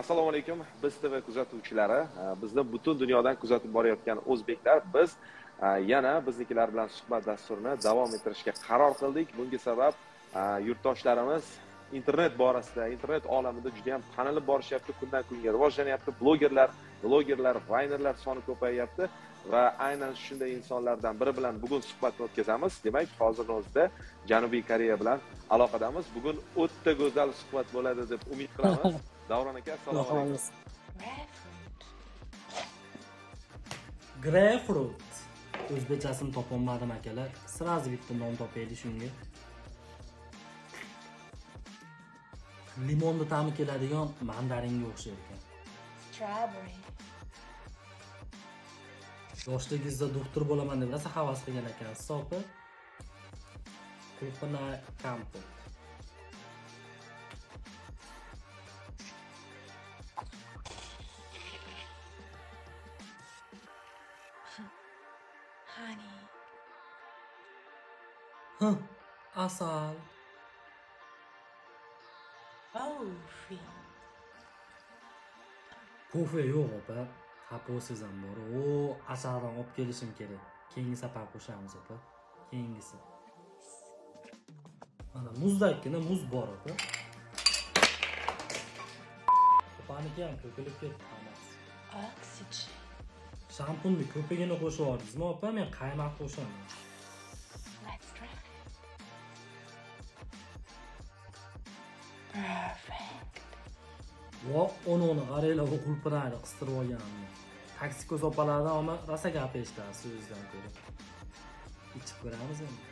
Assalomu alaykum. Biz TV kuzatuvchilari, bizni butun dunyodan kuzatib borayotgan o'zbeklar, biz yana biznikilar bilan suhbat dasturini davom ettirishga qaror qildik. Bunga sabab yurtdoshlarimiz internet borasida, internet olamida juda ham tanilib borishyapti, kundan kunga rivojlanyapti. Blogerlar, vaynerlar soni ko'payyapti va aynan shunday insonlardan biri bilan bugun suhbatni o'tkazamiz. Demak, hozirning o'zida Janubiy Koreya bilan aloqadamiz. Bugun o'ta go'zal suhbat bo'ladi deb umid qilamiz. Davron aka, assalomu alaykum. Greyfrut. O'zbekchasini topolmadim akalar. Sirazi bitta nom topaylik shunga. Limonni ta'mi keladigan mandaringa o'xshaydi ekan. Strawberry. Yoshligingizda doktor bo'laman deb rosa havas qilgan ekansiz, opa. Kulqina kompot. Honey. Asal. Coffee. Kofe yo'q, opa. Haposiz ham bor. O, asaldan olib kelishim kerak. Keyingi safar qo'shamiz, opa. Keyingisi. Mana muzdakkina muz bor, opa. Opaniki ham to'kilib ketdi hammasi. Oxygen. Shampunni ko'pigina qo'shib yubordingizmi, opa? Men qaymoq qo'shaman. Let's try. Perfect. Vo, onu qaranglar, bu qulpirani qistirib olganimni. Taksi ko'z opalardan ama rosa gap eshitadi so'zdan ko'ra. Ichib ko'ramiz endi.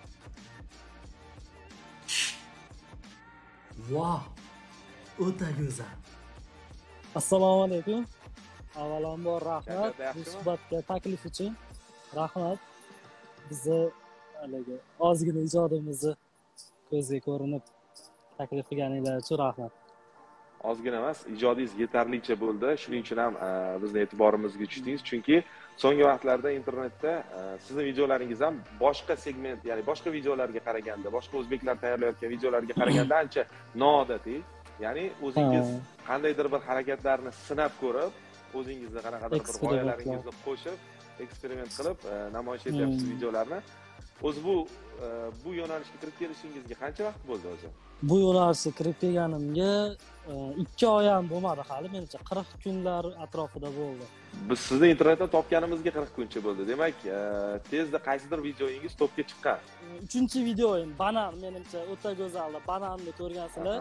Voh! O'ta go'zal. Assalomu alaykum. Avvalambor rahmat bu suhbatga taklif uchun. Rahmat. Bizni haligi ozgina ijodimizni ko'zga ko'rinib taklif qilganinglar uchun rahmat. Ozgina emas, ijodingiz yetarlicha bo'ldi. Shuning uchun ham bizni e'tiborimizga tushdingiz, chunki so'nggi vaqtlarda internetda sizning videolaringiz ham boshqa segment, ya'ni boshqa videolarga qaraganda, boshqa o'zbeklar tayyorlayotgan videolarga qaraganda ancha noodatiy. Ya'ni o'zingiz qandaydir bir harakatlarni sinab ko'rib, o'zingizni qanaqadir bir g'oyalaringizni qo'shib, eksperiment qilib namoyish etyapsiz videolarni. O'zi bu yo'nalishga kirib kelishingizga qancha vaqt bo'ldi o'zi? Bu yo'nalishga kirib kelganimga 2 oy ham bo'lmadi hali, menimcha 40 kunlar atrofida bo'ldi. Biz sizni internetdan topganimizga 40 kuncha bo'ldi. Demak, tezda qaysidir videoyingiz topga chiqqan. 3-videoyim banan, menimcha o'ta go'zal. Bananni ko'rgansizlar.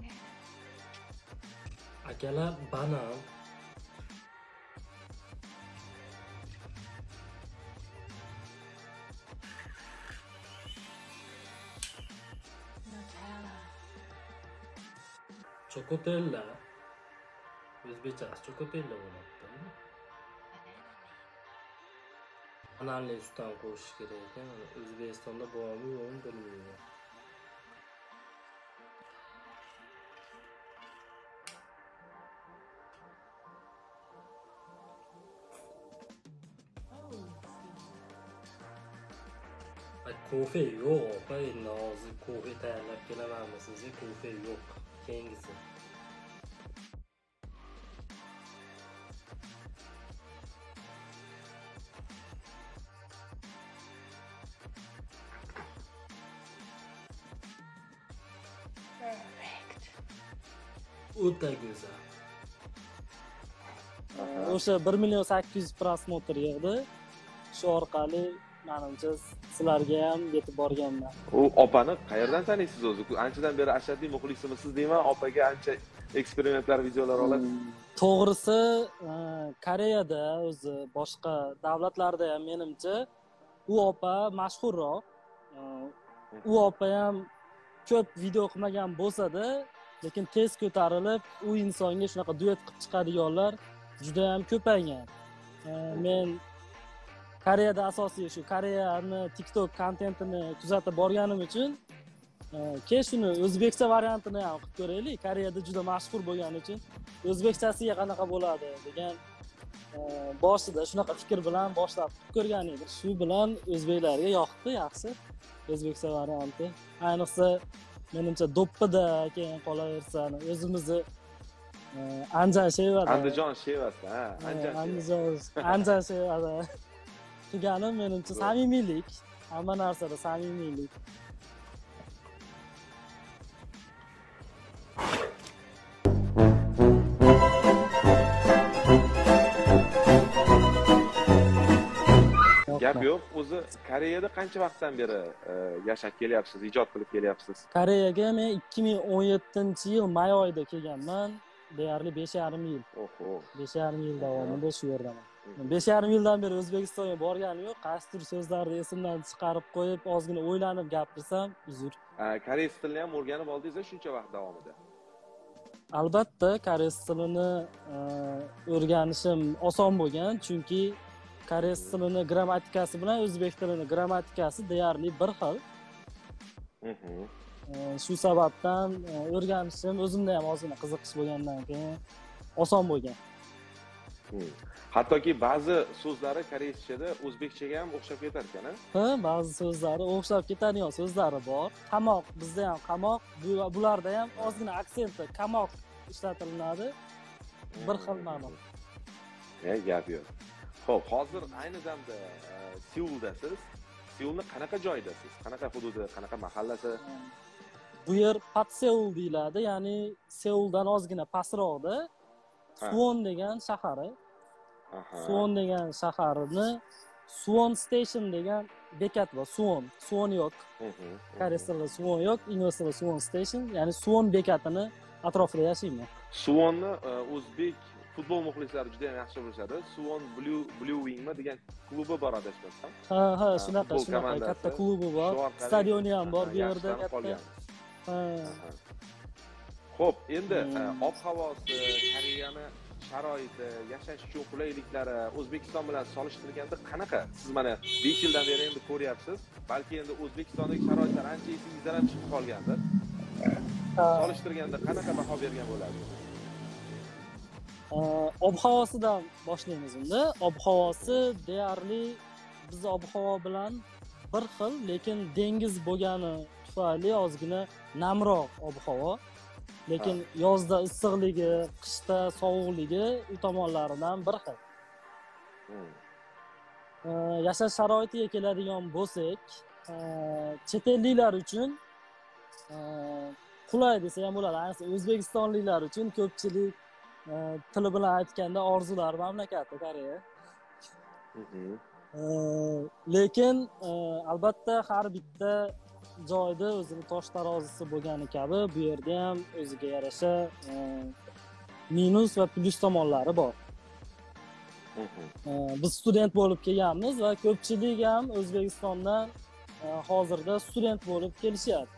Akalar, banan. Nutella. Chokotella. O'zbekchasi chokotella bo'lyapti. Bananli sutdan qo'shish kerak ekan. O'zbekistonda bormi yo'qmi bilmayman. Kofe yo'q, opa, endi hozir kofe tayyorlab kelamanmi sizga? Kofe yo'q. Keyingisi. Perfect. O'ta go'zal. O'sha 1.800.000 prosmotr yig'di. Shu orqali menimcha sizlarga ham yetib borganman. U opani qayerdan taniysiz o'zi? Anchadan beri ashaddiy muxlisimisiz deyman, opaga ancha eksperimentlar, videolar olasiz. To'g'risi, Koreyada o'zi boshqa davlatlarda ham menimcha u opa mashhurroq. U opa ham ko'p video qilmagan bo'lsa-da, lekin tez ko'tarilib, u insonga shunaqa duet qilib chiqadiganlar juda ham ko'paygan. Men Koreyada asosiy shu Koreyani TikTok kontentini kuzatib borganim uchun keyin shuni o'zbekcha variantini ham qilib ko'raylik. Koreyada juda mashhur bo'lgani uchun o'zbekchasiga qanaqa bo'ladi degan boshida shunaqa fikr bilan boshlab ko'rgan edim. Shu bilan o'zbeklarga yoqdi, yaxshi. O'zbekcha varianti. Ayniqsa menimcha do'ppida keyin qolaversa, o'zimizni Anjan Shevada. Andijon Shevasi, ha, Anjan Sheva. Anjan Shevada. Degani menimcha samimiylik, hamma narsada samimiylik. Gap yo'q. O'zi Koreyada qancha vaqtdan beri yashab kelyapsiz, ijod qilib kelyapsiz? Koreyaga men 2017-yil may oyida kelganman. Deyarli 5,5 yil. Oho. 5,5 yil davomida shu yerdaman. 5,5 yildan beri O'zbekistonga borganim yo'q. Qaysidir so'zlarni esimdan chiqarib qo'yib, ozgina o'ylanib gapirsam, uzr. Koreys tilini ham o'rganib oldingiz shuncha vaqt davomida? Albatta, koreys tilini o'rganishim oson bo'lgan, chunki koreys tilini grammatikasi bilan o'zbek tilini grammatikasi deyarli bir xil. Shu sababdan o'rganishim o'zimda ham ozgina qiziqish bo'lgandan keyin oson bo'lgan. Hattoki ba'zi so'zlari koreyschada o'zbekchaga ham o'xshab ketar ekan-a? Ha, ba'zi so'zlari o'xshab ketadigan so'zlari bor. Qamoq, bizda ham qamoq, bularda ham ozgina aksenti qamoq ishlatilinadi. Bir xil ma'no. Gap yo'q. Xo'p, hozir ayni damda Seuldasiz. Seulning qanaqa joyidasiz? Qanaqa hududi, qanaqa mahallasi? Bu yer Patseul deyiladi, ya'ni Seuldan ozgina pastroqda. Suwon degan shahari. Suwon degan shaharni Suwon Station degan bekat bor. Suwon yo'q. Koreys tilida Suwon yo'q, ingliz tilida Suwon Station, ya'ni Suwon bekatini atrofida yashayman. Suwonni o'zbek futbol muxlislari juda ham yaxshi bilishadi. Suwon Blue Wingmi degan klubi bor adashmasam. Ha, shunaqa katta klubi bor. Stadioni ham bor bu yerda katta. Xo'p, endi ob-havosi, Koreyani sharoiti, yashash uchun qulayliklari O'zbekiston bilan solishtirganda qanaqa? Siz mana 5 yildan beri endi ko'ryapsiz. Balki endi O'zbekistondagi sharoitlar ancha esingizdan ham chiqib qolgandir. Solishtirganda qanaqa baho bergan bo'lasiz? Ob-havosidan boshlaymiz endi. Ob-havosi deyarli biz ob-havo bilan bir xil, lekin dengiz bo'lgani tufayli ozgina namroq ob-havo. Lekin yozda issiqligi, qishda sovuqligi u tomonlaridan bir xil. Yashash sharoitiga keladigan bo'lsak, chet elliklar uchun qulay desa ham bo'ladi. Ayniqsa o'zbekistonliklar uchun ko'pchilik tili bilan aytganda orzular mamlakati Koreya. Lekin albatta har bitta joyda o'zining tosh tarozisi bo'lgani kabi bu yerda ham o'ziga yarasha minus va plus tomonlari bor. Biz student bo'lib kelganmiz va ko'pchilik ham O'zbekistondan hozirda student bo'lib kelishyapti.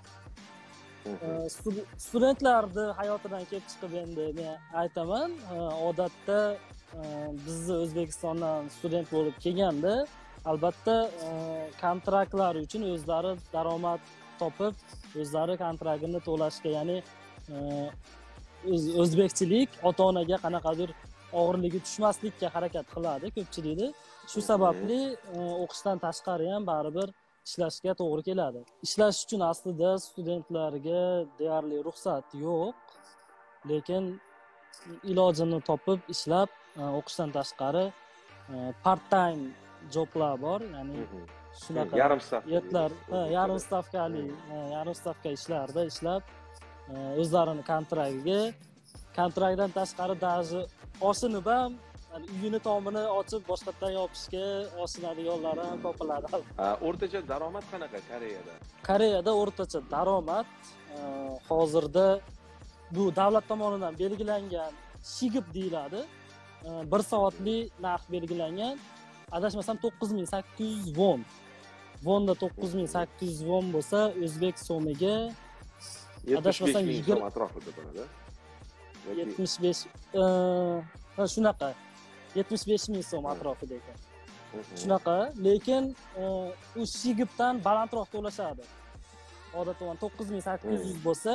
Studentlarni hayotidan kelib chiqib endi men aytaman, odatda bizni O'zbekistondan student bo'lib kelganda albatta kontraktlar uchun o'zlari daromad topib, o'zlari kontraktini to'lashga, ya'ni o'zbekchilik ota-onaga qanaqadir og'irligi tushmaslikka harakat qiladi ko'pchilikni. Shu sababli o'qishdan tashqari ham baribir ishlashga to'g'ri keladi. Ishlash uchun aslida studentlarga deyarli ruxsat yo'q, lekin ilojini topib ishlab o'qishdan tashqari part-time joblar bor, ya'ni shunaqa yarim stavka, yarim stavka ishlarda ishlab o'zlarini kontraktdan tashqari даже oshinib ham uyini tomini ochib boshqatdan yopishga oshinadiganlar ham topiladi. O'rtacha daromad qanaqa Koreyada? Koreyada o'rtacha daromad hozirda bu davlat tomonidan belgilangan shigib deyiladi. 1 soatlik narx belgilangan. Adashmasam 9800 won. Wonda 9800 won bo'lsa, o'zbek so'miga adashmasam 75 so'm atrofida bo'ladi. 75 shunaqa 75,000 so'm atrofida ekan. Shunaqa, lekin u shigibdan balandroq to'lashadi. Odatda 9800 bo'lsa,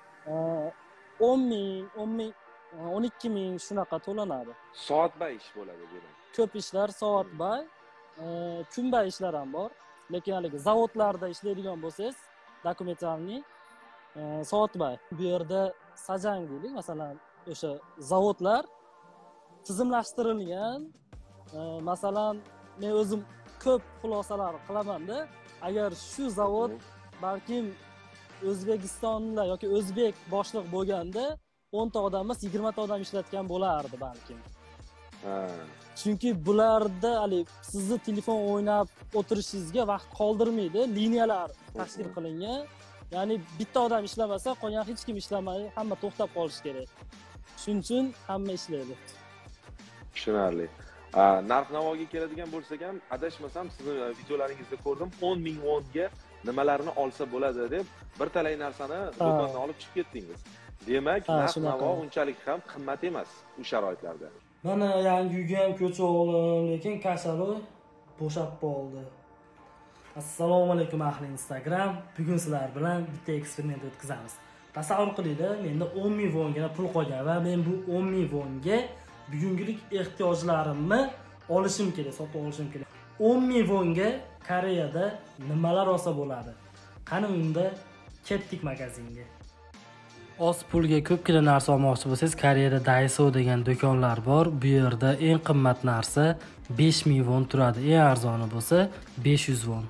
10,000, 12,000 shunaqa to'lanadi. Soatbay ish bo'ladi demak. Ko'p ishlar soatbay, kunbay ishlar ham bor. Lekin haligi zavodlarda ishlaydigan bo'lsangiz, dokumentalniy soatbay. Bu yerda sajang deylik, masalan, o'sha zavodlar tizimlashtirilgan. Masalan, men o'zim ko'p xulosalar qilaman-da. Agar shu zavod balkim O'zbekistonda yoki o'zbek boshliq bo'lganda 10 ta odam emas, 20 ta odam ishlatgan bo'lardi balkim. Chunki bularda hali sizni telefon o'ynab o'tirishingizga vaqt qoldirmaydi, liniyalar tashkil qilingan. Ya'ni bitta odam ishlamasa, qolgan hech kim ishlamaydi, hamma to'xtab qolish kerak. Shuning uchun hamma ishlaydi. Tushunarli. Narx-navoga keladigan bo'lsak ham, adashmasam sizning videolaringizda ko'rdim, 10 ming wonga nimalarni olsa bo'ladi deb bir talay narsani do'kondan olib chiqib ketdingiz. Demak, narx-navo unchalik ham qimmat emas u sharoitlarda. Mana yangi uyga ham ko'cha oldim, lekin kasaloy bo'shab qoldi. Assalomu alaykum ahli Instagram. Bugun sizlar bilan bitta eksperiment o'tkazamiz. Tasavvur qilinglar, menda 10 ming wongina pul qolgan va men bu 10 ming wonga bugungilik ehtiyojlarimni olishim kerak, sotib olishim kerak. 10 ming wonga Koreyada nimalar olsa bo'ladi? Qani unda ketdik magazinga. Oz pulga ko'pgina narsa olmoqchi bo'lsangiz, Koreyada Daiso degan do'konlar bor. Bu yerda eng qimmat narsa 5000 won turadi. Eng arzoni bo'lsa 500 won.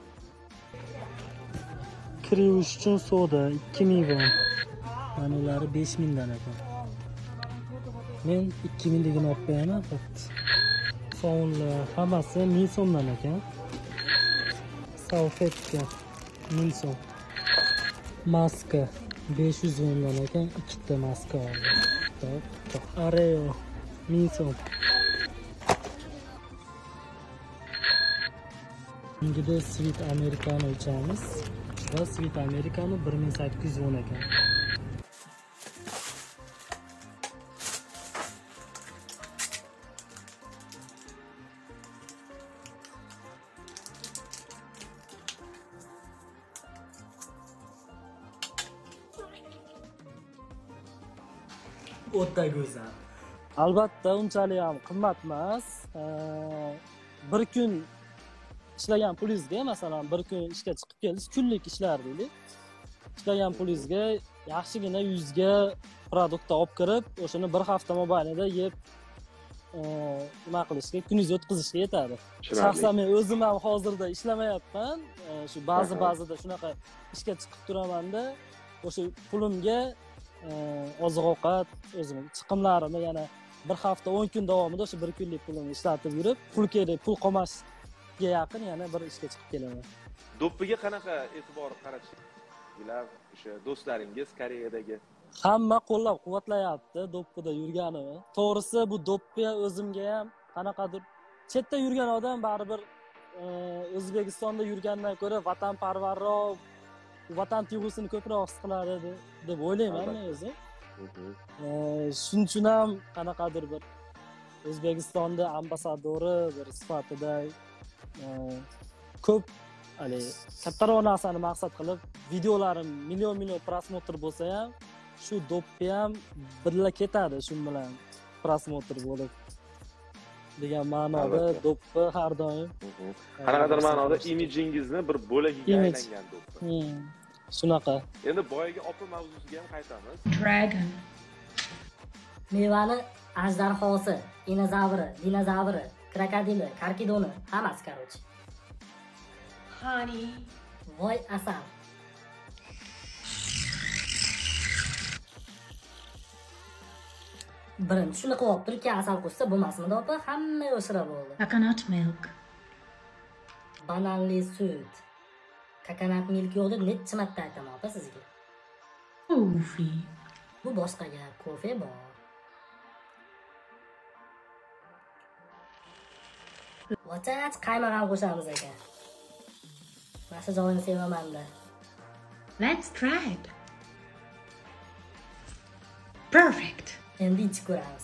Kirish uchun soda 2000 won. Mana ular 5000 dan ekan. Men 2000 degan olib qo'yaman faqat. Sovunlar hammasi 1000 so'mdan ekan. Salfetka 1000 so'm. Maska 500 wondan ekan, ikkita maska oldim. Areo 1000 so'm. Endi Sweet Americano ichamiz. Va Sweet Americano 1800 won ekan. O'ta go'zal. Albatta, unchalik ham qimmat emas. Bir kun ishlagan pulingizga, masalan, bir kun ishga chiqib kelsiz, kunlik ishlar deylik. Ishlagan pulingizga yaxshigina 100 ga produktni olib kirib, o'shani bir hafta mobaynida yeb nima qilishga, kuningizni o'tkazishga yetadi. Shaxsan men o'zim ham hozirda ishlamayapman. Shu ba'zida shunaqa ishga chiqib turaman-da, o'sha pulimga oziq-ovqat, o'zimning chiqimlarimni yana bir hafta 10 kun davomida o'sha bir kunlik pulimni ishlatib yurib, pul qolmasga yaqin yana bir ishga chiqib kelaman. Do'ppiga qanaqa e'tibor qaratishinglar o'sha do'stlaringiz Koreyadagi? Hamma qo'llab-quvvatlayapti do'ppida yurganimni. To'g'risi bu do'ppi o'zimga ham qanaqadir chetda yurgan odam baribir O'zbekistonda yurgandan ko'ra vatanparvarroq, vatan tuyg'usini ko'proq his qiladi deb o'ylayman men o'zim. Shuning uchun ham qanaqadir bir O'zbekistonda ambasadori bir sifatida ko'p kattaroq narsani maqsad qilib videolarim million prosmotr bo'lsa ham, shu do'ppi ham birga ketadi shu bilan prosmotr bo'lib degan ma'noda do'ppi har doim qanaqadir ma'noda imijingizni bir bo'lagiga aylangan do'ppi. Shunaqa. Endi boyaga opa mavzusiga ham qaytamiz. Dragon. Mevani ajdarhosi, dinozavri, krokodili, karkidoni, hammasi короче. Honey. Voy asal. Birinchi shuni qilib turib, keyin asal qo'shsa bo'lmasmidi opa? Hamma o'shira bo'ldi. Coconut milk. Bananli sut. Coconut milk yo'q deb necha marta aytaman opa sizga. Coffee. Bu boshqa gap, kofe bor. Vochach qaymoq qo'shamiz ekan. Mana shu joyini sevaman-da. Let's try it. Perfect. Endi ichib ko'ramiz.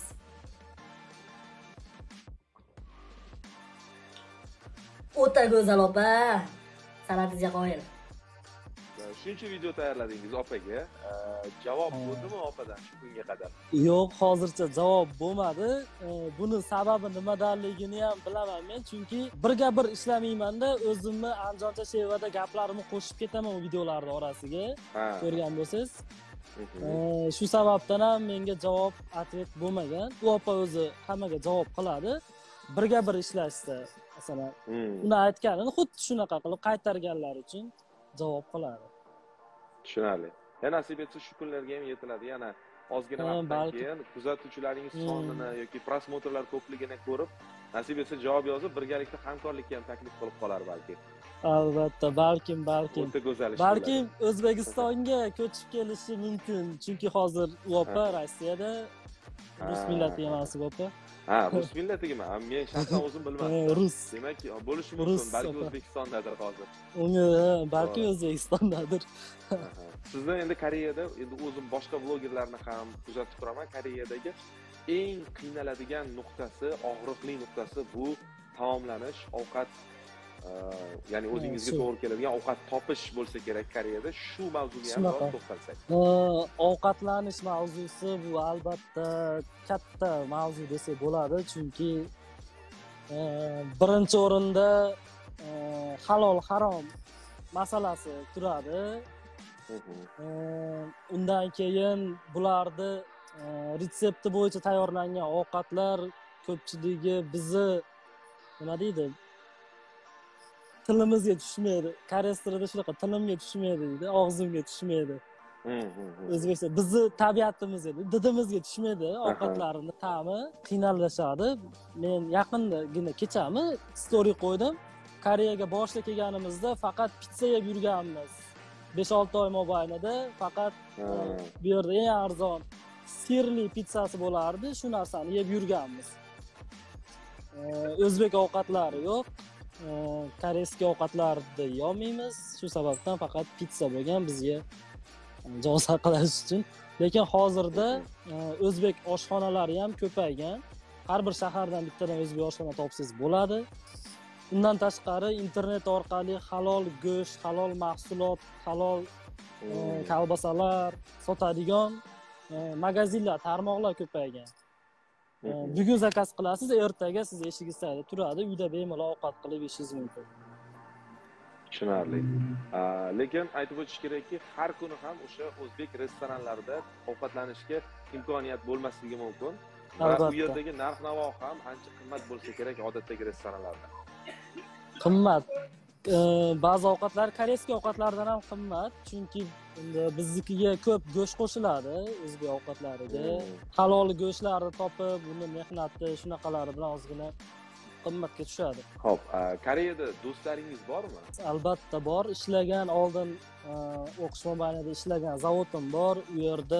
O'ta go'zal opa. Sanatingizga qo'ying. Shuncha video tayyorladingiz opaga. Javob bo'ldimi opadan shu kunga qadar? Yo'q, hozircha javob bo'lmadi. Buni sababi nimadanligini ham bilaman men, chunki birga bir ishlamayman-da, o'zimni anjoncha shevada gaplarimni qo'shib ketaman videolarning orasiga. Ko'rgan bo'lsangiz. Shu sababdan ham menga javob ответ bo'lmagan. U opa o'zi hammaga javob qiladi. Birga bir ishlashsa, masalan, uni aytganini xuddi shunaqa qilib qaytarganlar uchun javob qiladi. Tushunarli. Nasib etsa shu kunlarga ham yetiladi. Yana ozgina vaqtdan keyin kuzatuvchilaringiz sonini yoki prosmotrlar ko'pligini ko'rib, nasib etsa javob yozib, birgalikda hamkorlikka ham taklif qilib qolar balki. Albatta, balkim. O'ta go'zal ish. Balkim O'zbekistonga ko'chib kelishi mumkin, chunki hozir u opa Rossiyada rus millatiga mansub opa. Rus millatigimi? Men shaxsan o'zim bilmadim. Rus. Demak, bo'lishi mumkin, balki O'zbekistondadir hozir. Balki O'zbekistondadir. Sizni endi Koreyada, endi o'zim boshqa blogerlarni ham kuzatib turaman. Koreyadagi eng qiynaladigan nuqtasi, og'riqli nuqtasi bu taomlanish, ovqat, ya'ni o'zingizga to'g'ri keladigan ovqat topish bo'lsa kerak Koreyada. Shu mavzuga ham to'xtalsak. Ovqatlanish mavzusi bu albatta katta mavzu desak bo'ladi, chunki birinchi o'rinda halol harom masalasi turadi. Undan keyin bularni retsepti bo'yicha tayyorlangan ovqatlar ko'pchiligi bizni nima deydi? Tilimizga tushmaydi. Koreys tilida shunaqa tilimga tushmaydi deydi, og'zimga tushmaydi. O'zbekcha bizni tabiatimizga, didimizga tushmaydi ovqatlarning ta'mi, qiynalishadi. Men yaqindagina kechami story qo'ydim. Koreyaga boshida kelganimizda faqat pizza yeb yurganmiz. 5-6 oy mobaynida faqat bu yerda eng arzon sirli pizzasi bo'lardi, shu narsani yeb yurganmiz. O'zbek ovqatlari yo'q. Koreyskiy ovqatlarni yemaymiz. Shu sababdan faqat pizza bo'lgan bizga joz saqlash uchun. Lekin hozirda o'zbek oshxonalari ham ko'paygan. Har bir shahardan bittadan o'zbek oshxona topsangiz bo'ladi. Undan tashqari internet orqali halol go'sht, halol mahsulot, halol kolbasalar sotadigan magazinlar, tarmoqlar ko'paygan. Bugun zakaz qilasiz, ertaga siz eshigingizda turadi, uyda bemalol ovqat qilib yeyishingiz mumkin. Tushunarli. Lekin aytib o'tish kerakki, har kuni ham o'sha o'zbek restoranlarida ovqatlanishga imkoniyat bo'lmasligi mumkin. Va u yerdagi narx-navo ham ancha qimmat bo'lsa kerak odatdagi restoranlarda. Qimmat. Ba'zi ovqatlar koreyskiy ovqatlardan ham qimmat, chunki biznikiga ko'p go'sht qo'shiladi o'zbek ovqatlariga. Halol go'shtlarni topib, uni mehnati shunaqalari bilan ozgina qimmatga tushadi. Xo'p, Koreyada do'stlaringiz bormi? Albatta bor. Ishlagan oldin o'qish mobaynida ishlagan zavodim bor. U yerda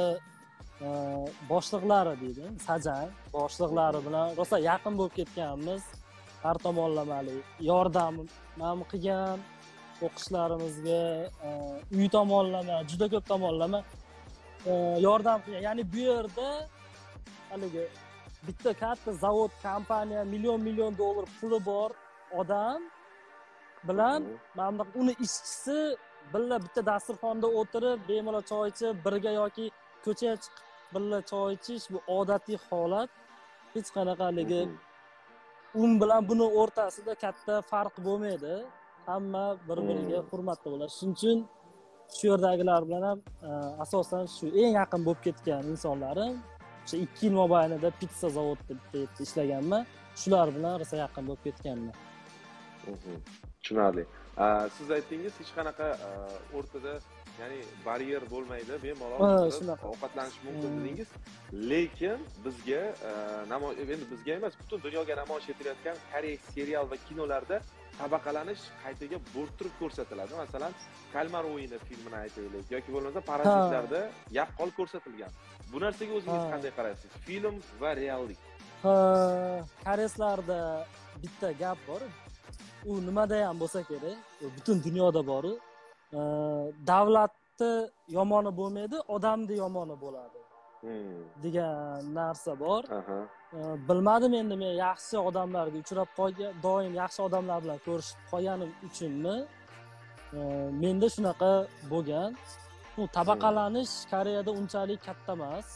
boshliqlari deydi, sajang boshliqlari bilan rosa yaqin bo'lib ketganmiz. Har tomonlamali yordam ham qilgan, o'qishlarimizga uy tomonlama, juda ko'p tomonlama yordam qilgan. Ya'ni bu yerda haligi bitta katta zavod, kompaniya, million dollar puli bor odam bilan mana uni ishchisi birga bitta dasturxonda o'tirib, bemalol choy ichib, birga yoki ko'chaga chiqib birga choy ichish bu odatiy holat. Hech qanaqaligi un bilan buni o'rtasida katta farq bo'lmaydi. Hamma bir-biriga hurmatli bo'ladi. Shuning uchun shu yerdagilar bilan ham asosan shu eng yaqin bo'lib ketgan insonlarim. O'sha 2 yil mobaynida pizza zavodida bitta ishlaganman. Shular bilan rosa yaqin bo'lib ketganman. Tushunarli. Siz aytdingiz, hech qanaqa o'rtada, ya'ni baryer bo'lmaydi, bemalol ovqatlanish mumkin dedingiz. Lekin bizga endi bizga emas, butun dunyoga namoyish etilayotgan Koreys serial va kinolarda tabaqalanish qaytaga bo'rttirib ko'rsatiladi. Masalan, Kalmar o'yini filmini aytaylik yoki bo'lmasa Parazitlarda yaqqol ko'rsatilgan. Bu narsaga o'zingiz qanday qaraysiz? Film va reallik. Koreyslarda bitta gap bor. U nimada ham bo'lsa kerak, butun dunyoda bor. Davlatni yomoni bo'lmaydi, odamni yomoni bo'ladi degan narsa bor. Bilmadim endi men yaxshi odamlarga uchrab qolgan, doim yaxshi odamlar bilan ko'rishib qolganim uchunmi? Menda shunaqa bo'lgan. Bu tabaqalanish Koreyada unchalik katta emas.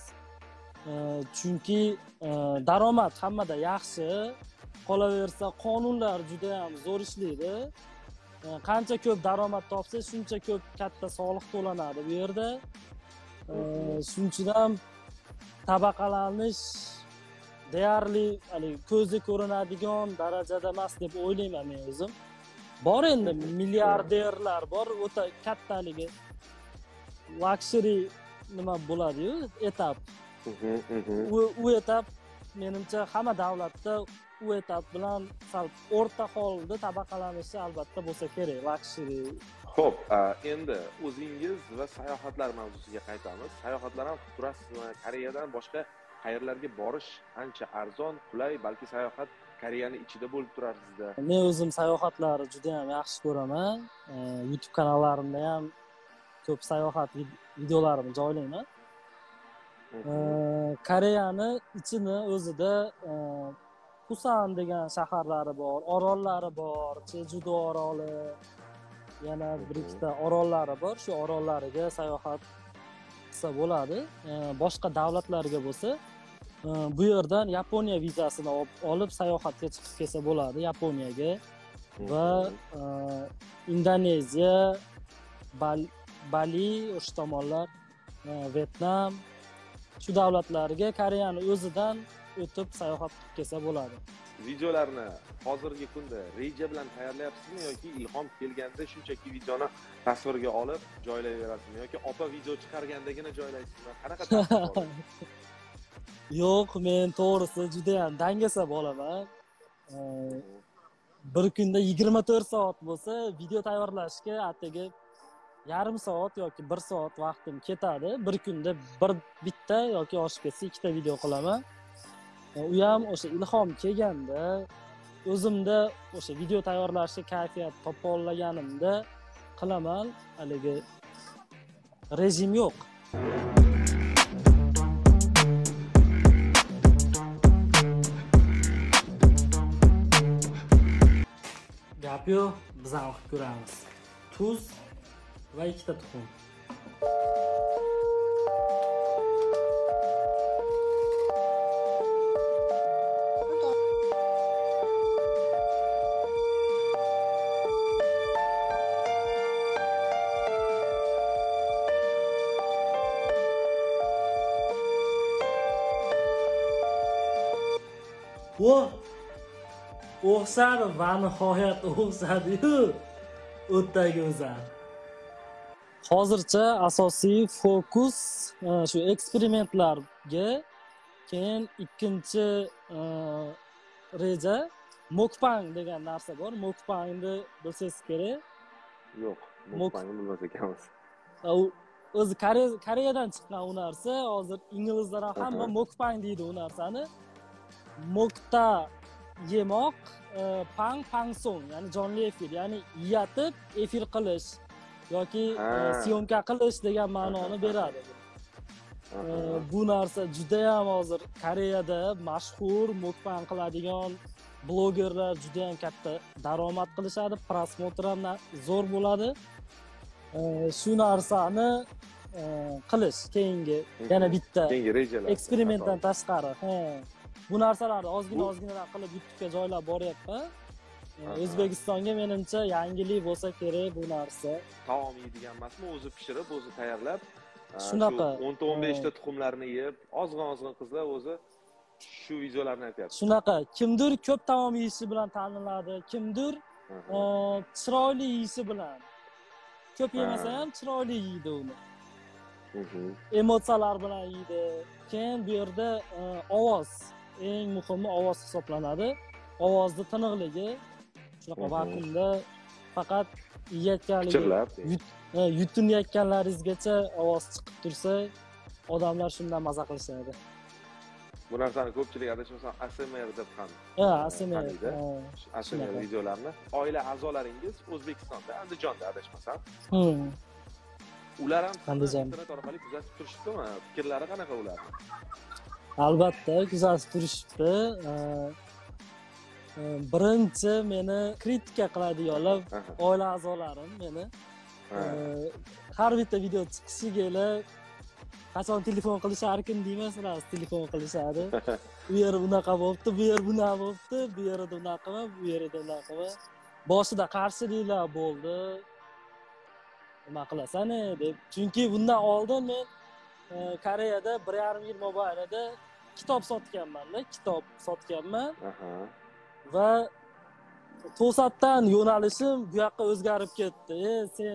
Chunki daromad hammada yaxshi. Qolaversa qonunlar juda ham zo'r ishlaydi. Qancha ko'p daromad topsa, shuncha ko'p katta soliq to'lanadi bu yerda. Shuning uchun ham tabaqalanish deyarli ko'zga ko'rinadigan darajada emas deb o'ylayman men o'zim. Bor endi milliarderlar bor, o'ta katta haligi luxury nima bo'ladi-yu, etap. U etap menimcha hamma davlatda u etap bilan sal o'rta holda tabaqalanishi albatta bo'lsa kerak, luxury. Xo'p, endi o'zingiz va sayohatlar mavzusiga qaytamiz. Sayohatlar ham qilib turasizmi? Koreyadan boshqa qayerlarga borish ancha arzon, qulay, balki sayohat Koreyaning ichida bo'lib turar sizda. Men o'zim sayohatlarni juda ham yaxshi ko'raman. YouTube kanallarimda ham ko'p sayohat videolarimni joylayman. Koreyani ichini o'zida Pusan degan shaharlari bor, orollari bor, Jeju-do oroli, yana bir ikkita orollari bor. Shu orollariga sayohat qilsa bo'ladi. Boshqa davlatlarga bo'lsa, bu yerdan Yaponiya vizasini olib sayohatga chiqib kelsa bo'ladi Yaponiyaga va Indoneziya, Bali, o'sha tomonlar, Vyetnam, shu davlatlarga Koreyani o'zidan o'tib sayohat qilib kelsa bo'ladi. Videolarni hozirgi kunda reja bilan tayyorlayapsizmi yoki ilhom kelganda shunchaki videoni tasvirga olib joylayverasizmi yoki opa video chiqargandagina joylaysizmi? Qanaqa tartib bor? Yo'q, men to'g'risi juda ham dangasa bo'laman. Bir kunda 24 soat bo'lsa, video tayyorlashga atigi yarim soat yoki 1 soat vaqtim ketadi. Bir kunda bitta yoki oshib ketsa ikkita video qilaman. U ham o'sha ilhom kelganda, o'zimda o'sha video tayyorlashga kayfiyat topa olganimda qilaman. Haligi rejim yo'q. Gap yo'q, biz ham qilib ko'ramiz. Tuz va ikkita tuxum. O'xshadi va nihoyat o'xshadi-yu. O'tdagi o'zar. Hozircha asosiy fokus shu eksperimentlarga, keyin ikkinchi reja mukbang degan narsa bor. Mukbangni bilsangiz kerak. Yo'q, mukbangni bilmas ekanmiz. O'zi Koreyadan chiqqan u narsa. Hozir inglizlar hamma mukbang deydi u narsani. Mokta yemoq, pang song, ya'ni jonli efir, ya'ni yeyatib efir qilish yoki syomka qilish degan ma'noni beradi. Bu narsa juda ham hozir Koreyada mashhur mukbang qiladigan blogerlar juda ham katta daromad qilishadi, prosmotr ham zo'r bo'ladi. Shu narsani qilish keyingi yana bitta eksperimentdan tashqari. Bu narsalarni ozgina qilib YouTube'ga joylab boryapman. O'zbekistonga menimcha yangilik bo'lsa kerak bu narsa. Taom yeydigan emasmi, o'zi pishirib, o'zi tayyorlab, shunaqa 10-15 ta tuxumlarni yeb, ozg'in qizlar o'zi shu videolarni aytyapti. Shunaqa, kimdir ko'p taom yeyishi bilan ta'minladi, kimdir chiroyli yeyishi bilan. Ko'p yemasa ham chiroyli yeydi uni. Emotsiyalar bilan yeydi. Keyin bu yerda ovoz, eng muhimi ovoz hisoblanadi. Ovozni tiniqligi, shunaqa vakuumda faqat yeyotganligi, yutinayotganlaringizgacha ovoz chiqib tursa, odamlar shundan maza qilishadi. Bu narsani ko'pchilik adashmasam ASMR deb ham. ASMR videolarni oila a'zolaringiz O'zbekistonda, Andijonda adashmasam. Ular ham internet orqali kuzatib turishibdimi? Fikrlari qanaqa ularning? Albatta, kuzatib turishibdi. Birinchi meni kritika qiladiganlar oila a'zolarim meni. Har bitta video chiqishiga qachon telefon qilisharkin deymaslar, telefon qilishadi. U yer bunaqa bo'libdi, bu yer bunaqa bo'libdi, bu yerda unaqami, bu yerda unaqami. Boshida qarshiliklar bo'ldi. Nima qilasan deb. Chunki bundan oldin men Koreyada 1,5 yil mobaynida kitob sotganman-da, kitob sotganman Aha. va to'satdan yo'nalishim bu yoqqa o'zgarib ketdi. Sen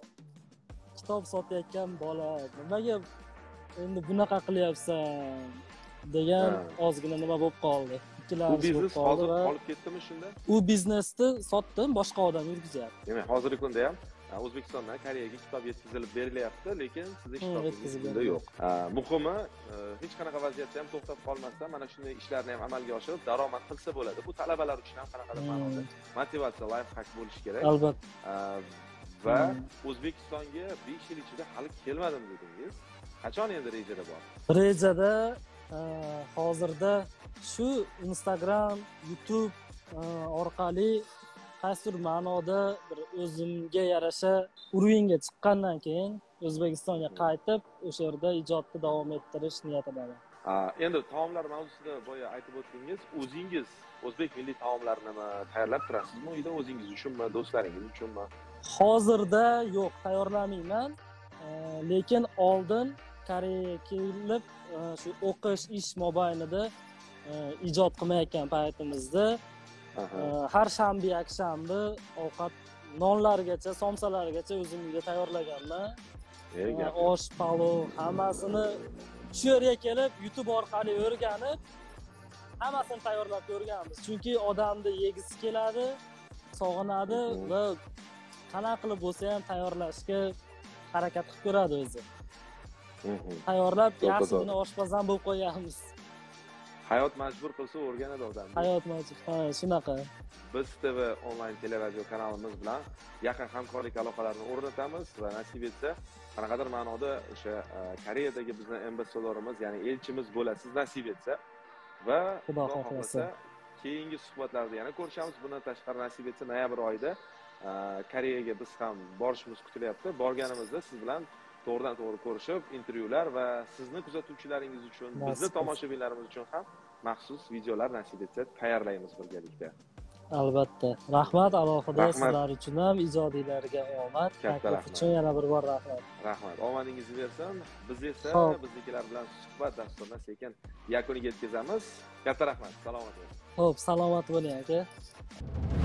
kitob sotayotgan bola, nimaga endi bunaqa qilyapsan degan ozgina nima bo'lib qoldi. Bu Ikkilanish bo'lib biznes qoldi hozir va qolib ketdimi shunda? u biznesni sotdim, boshqa odam yurgizyapti. Demak, hozirgi kunda ham O'zbekistondan Koreyaga kitob yetkazilib berilyapti, lekin sizning kitobingiz bunda yo'q. Muhimi, hech qanaqa vaziyatda ham to'xtab qolmasdan mana shunday ishlarni ham amalga oshirib daromad qilsa bo'ladi. Bu talabalar uchun ham qanaqadir ma'noda motivatsiya, life hack bo'lishi kerak. Albatta. Va O'zbekistonga 5 yil ichida hali kelmadim dedingiz. Qachon endi rejada bor? Rejada hozirda shu Instagram, YouTube orqali qaysidir ma'noda bir o'zimga yarasha urovingga chiqqandan keyin O'zbekistonga qaytib, o'sha yerda ijodni davom ettirish niyatidaman. Endi taomlar mavzusida boya aytib o'tdingiz. O'zingiz o'zbek milliy taomlarini tayyorlab turasizmi uyda o'zingiz uchunmi, do'stlaringiz uchunmi? Hozirda yo'q, tayyorlamayman. Lekin oldin Koreyaga kelib, shu o'qish, ish mobaynida ijod qilmayotgan paytimizda har shanba, yakshanba ovqat nonlargacha, somsalargacha o'zim uyda tayyorlaganman. Osh, palov, hammasini shu yerga kelib YouTube orqali o'rganib, hammasini tayyorlab ko'rganmiz. Chunki odamni yegisi keladi, sog'inadi va qanaqa qilib bo'lsa ham tayyorlashga harakat qilib ko'radi o'zi. Tayyorlab yaxshigina oshpazan bo'lib qo'yamiz. Hayot majbur qilsa o'rganadi odamni. Hayot majbur, shunaqa. Biz TV onlayn teleradio kanalimiz bilan yaqin hamkorlik aloqalarini o'rnatamiz va nasib etsa qanaqadir ma'noda o'sha Koreyadagi bizning ambassadorimiz, ya'ni elchimiz bo'lasiz nasib etsa va Xudo xohlasa keyingi suhbatlarda yana ko'rishamiz. Bundan tashqari nasib etsa noyabr oyida Koreyaga biz ham borishimiz kutilyapti. Borganimizda siz bilan to'g'ridan to'g'ri ko'rishib, intervyular va sizni kuzatuvchilaringiz uchun, bizni tomoshabinlarimiz uchun ham maxsus videolar nasib etsa tayyorlaymiz birgalikda. Albatta. Rahmat alohida sizlar uchun ham, ijodiylarga omad. Taklif uchun yana bir bor rahmat. Rahmat. Omadingizni bersin. Biz esa biznikilar bilan suhbat dasturini sekin yakuniga yetkazamiz. Katta rahmat. Salomat bo'ling. Xo'p, salomat bo'ling aka.